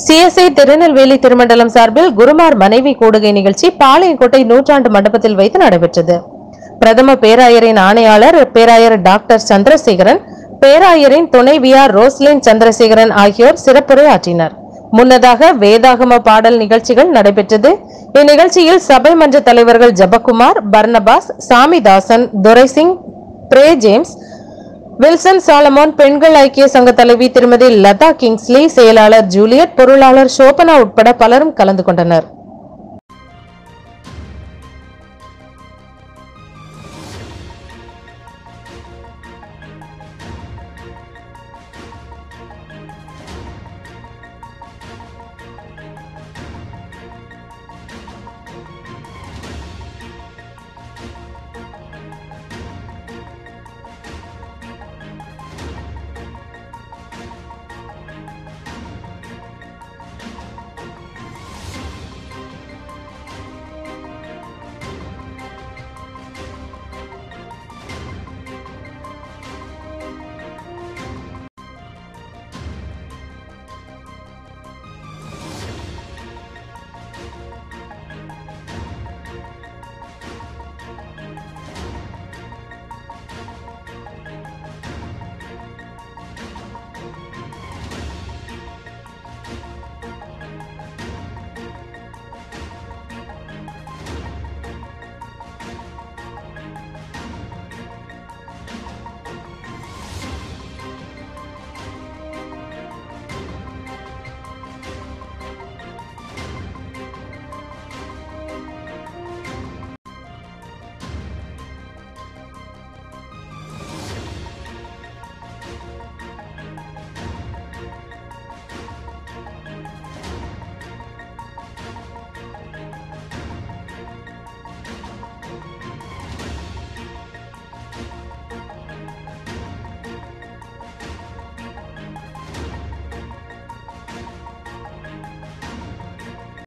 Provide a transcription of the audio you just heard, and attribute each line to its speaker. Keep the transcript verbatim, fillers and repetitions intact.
Speaker 1: CSI Tirunelveli திருமண்டலம் சார்பில் குருமார் மனைவி கூடுகை நிகழ்ச்சி பாளையங்கோட்டை நூற்றாண்டு மண்டபத்தில் வைத்து நடைபெற்றது. பிரதம பேராயரின் ஆணையாளர் பேராயர் டாக்டர் சந்திரசேகரன், பேராயரின் துணைவியார் ரோஸ்லின் சந்திரசேகரன் ஆகியோர் சிறப்புரை ஆற்றினர். முன்னதாக வேதாகம பாடல் நிகழ்ச்சிகள் நடைபெற்றது. இந்நிகழ்ச்சியில் சபை மன்ற தலைவர்கள் ஜபக்குமார், பர்னபாஸ், சாமிதாசன், துரைசிங், பிரே ஜேம்ஸ், வில்சன் சாலமோன், பெண்கள் ஐக்கிய சங்க தலைவி திருமதி லதா கிங்ஸ்லி, செயலாளர் ஜூலியட், பொருளாளர் ஷோபனா உட்பட பலரும் கலந்து கொண்டனர்.